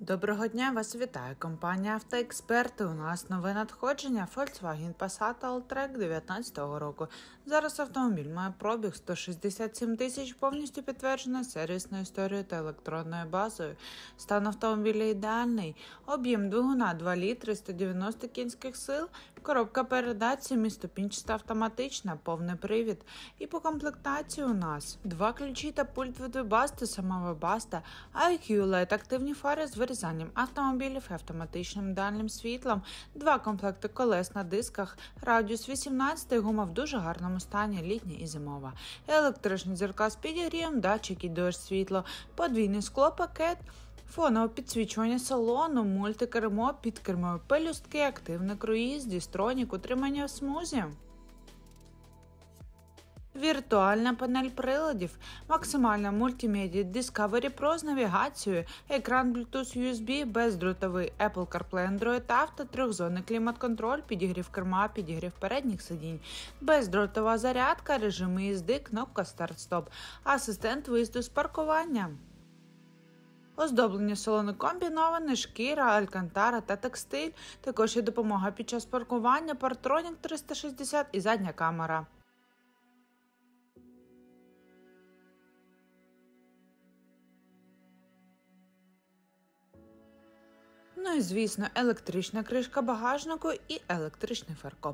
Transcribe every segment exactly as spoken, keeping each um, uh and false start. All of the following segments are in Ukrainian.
Доброго дня, вас вітає компанія «Автоексперти». У нас нове надходження Volkswagen Passat Alltrack дев'ятнадцятого року. Зараз автомобіль має пробіг сто шістдесят сім тисяч, повністю підтверджена сервісною історією та електронною базою. Стан автомобіля ідеальний. Об'єм двигуна два літри, сто дев'яносто кінських сил, коробка передач семиступінчаста автоматична, повний привід. І по комплектації у нас два ключі та пульт від вебасти, сама вебаста, ай к'ю ел і ді активні фари з вирізанням автомобілів і автоматичним дальнім світлом, два комплекти колес на дисках, радіус вісімнадцять, гума в дуже гарному стані, літня і зимова, електричні дзеркала з підігрівом, датчики дощ світло, подвійний склопакет, фонове підсвічування салону, мультикермо, підкермові пелюстки, активний круїз, дістронік, утримання в смузі. Віртуальна панель приладів, максимальна мультимедіа Discovery Pro з навігацією, екран Bluetooth ю ес бі, бездротовий Apple CarPlay, Android Auto, трьохзонний клімат-контроль, підігрів керма, підігрів передніх сидінь, бездротова зарядка, режими їзди, кнопка старт-стоп, асистент виїзду з паркування. Оздоблення салону комбіноване, шкіра, алькантара та текстиль, також є допомога під час паркування, Partronic триста шістдесят і задня камера. Ну і, звісно, електрична кришка багажнику і електричний фаркоп.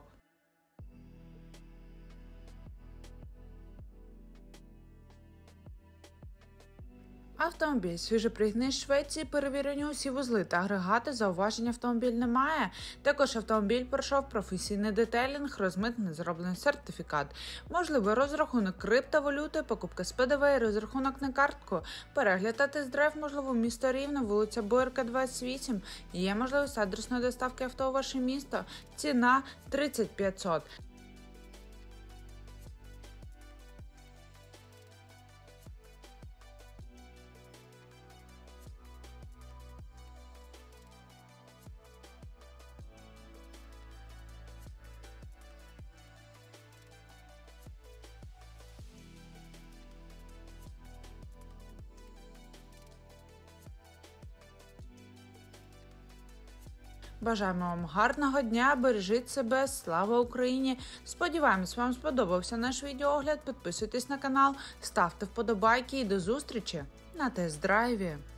Автомобіль свіжопригнаний з Швеції, перевірені усі вузли та агрегати, зауважень автомобіль немає. Також автомобіль пройшов професійний детейлінг, розмитнений, зроблений сертифікат. Можливий розрахунок криптовалюти, покупка з пе де ве, розрахунок на картку. Перегляд та тест-драйв можливо місто Рівне, вулиця Боярка, двадцять вісім. Є можливість адресної доставки авто у ваше місто. Ціна тридцять п'ятсот. Бажаємо вам гарного дня, бережіть себе, слава Україні! Сподіваємось, вам сподобався наш відеоогляд, підписуйтесь на канал, ставте вподобайки і до зустрічі на тест-драйві!